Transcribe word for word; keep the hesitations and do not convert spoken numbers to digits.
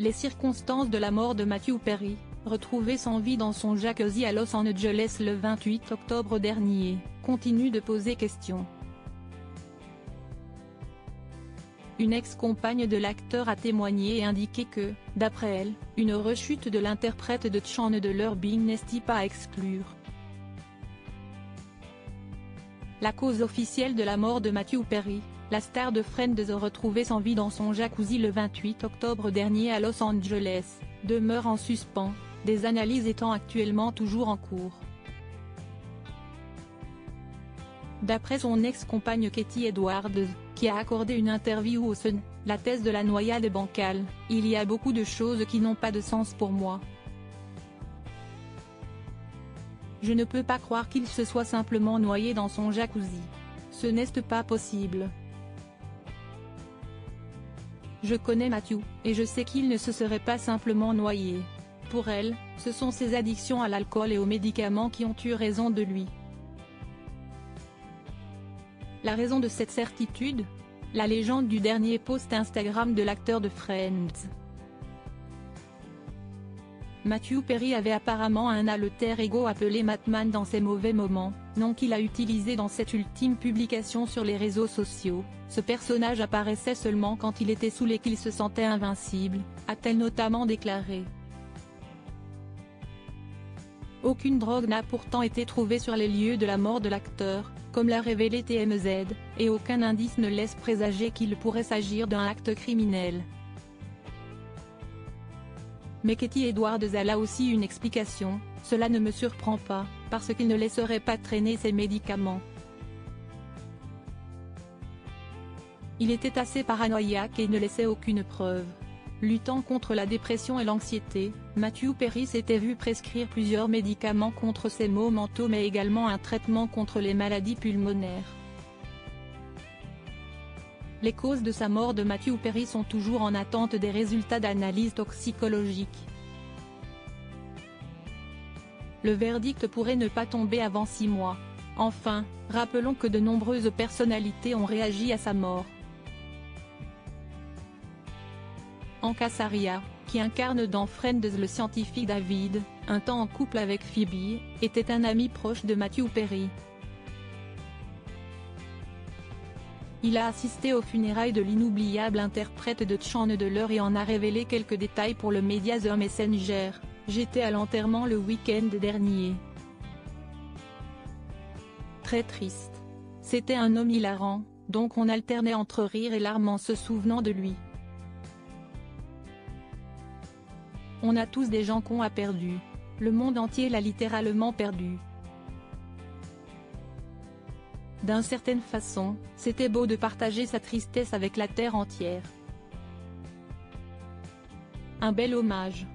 Les circonstances de la mort de Matthew Perry, retrouvé sans vie dans son jacuzzi à Los Angeles le vingt-huit octobre dernier, continuent de poser question. Une ex-compagne de l'acteur a témoigné et indiqué que, d'après elle, une rechute de l'interprète de Chandler Bing n'est pas à exclure. La cause officielle de la mort de Matthew Perry, la star de Friends retrouvée sans vie dans son jacuzzi le vingt-huit octobre dernier à Los Angeles, demeure en suspens, des analyses étant actuellement toujours en cours. D'après son ex-compagne Katie Edwards, qui a accordé une interview au Sun, la thèse de la noyade est bancale, il y a beaucoup de choses qui n'ont pas de sens pour moi. Je ne peux pas croire qu'il se soit simplement noyé dans son jacuzzi. Ce n'est pas possible. Je connais Matthew, et je sais qu'il ne se serait pas simplement noyé. Pour elle, ce sont ses addictions à l'alcool et aux médicaments qui ont eu raison de lui. La raison de cette certitude ? La légende du dernier post Instagram de l'acteur de Friends. Matthew Perry avait apparemment un alter ego appelé Mattman dans ses mauvais moments, nom qu'il a utilisé dans cette ultime publication sur les réseaux sociaux. Ce personnage apparaissait seulement quand il était saoul et qu'il se sentait invincible, a-t-elle notamment déclaré. Aucune drogue n'a pourtant été trouvée sur les lieux de la mort de l'acteur, comme l'a révélé T M Z, et aucun indice ne laisse présager qu'il pourrait s'agir d'un acte criminel. Mais Katie Edwards a là aussi une explication: cela ne me surprend pas, parce qu'il ne laisserait pas traîner ses médicaments. Il était assez paranoïaque et ne laissait aucune preuve. Luttant contre la dépression et l'anxiété, Matthew Perry s'était vu prescrire plusieurs médicaments contre ses maux mentaux mais également un traitement contre les maladies pulmonaires. Les causes de sa mort de Matthew Perry sont toujours en attente des résultats d'analyse toxicologique. Le verdict pourrait ne pas tomber avant six mois. Enfin, rappelons que de nombreuses personnalités ont réagi à sa mort. Hank Azaria, qui incarne dans Friends le scientifique David, un temps en couple avec Phoebe, était un ami proche de Matthew Perry. Il a assisté aux funérailles de l'inoubliable interprète de Chandler et en a révélé quelques détails pour le média The Messenger. J'étais à l'enterrement le week-end dernier. Très triste. C'était un homme hilarant, donc on alternait entre rire et larmes en se souvenant de lui. On a tous des gens qu'on a perdus. Le monde entier l'a littéralement perdu. D'une certaine façon, c'était beau de partager sa tristesse avec la terre entière. Un bel hommage.